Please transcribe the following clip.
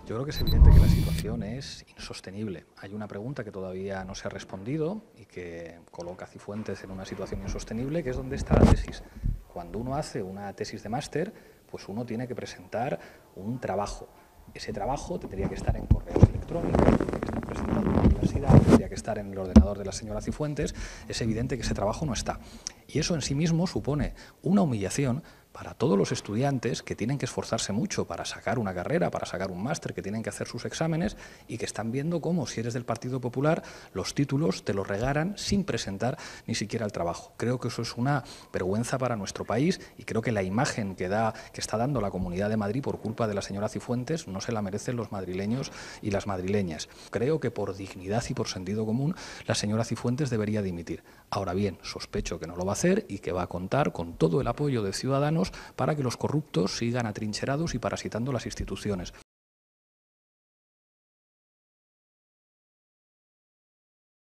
Yo creo que es evidente que la situación es insostenible. Hay una pregunta que todavía no se ha respondido y que coloca a Cifuentes en una situación insostenible, que es dónde está la tesis. Cuando uno hace una tesis de máster, pues uno tiene que presentar un trabajo. Ese trabajo tendría que estar en correos electrónicos, tendría que estar presentado en la universidad, tendría que estar en el ordenador de la señora Cifuentes. Es evidente que ese trabajo no está. Y eso en sí mismo supone una humillación para todos los estudiantes que tienen que esforzarse mucho para sacar una carrera, para sacar un máster, que tienen que hacer sus exámenes y que están viendo cómo, si eres del Partido Popular, los títulos te los regalan sin presentar ni siquiera el trabajo. Creo que eso es una vergüenza para nuestro país y creo que la imagen que está dando la Comunidad de Madrid por culpa de la señora Cifuentes no se la merecen los madrileños y las madrileñas. Creo que por dignidad y por sentido común la señora Cifuentes debería dimitir. Ahora bien, sospecho que no lo va a hacer y que va a contar con todo el apoyo de Ciudadanos para que los corruptos sigan atrincherados y parasitando las instituciones.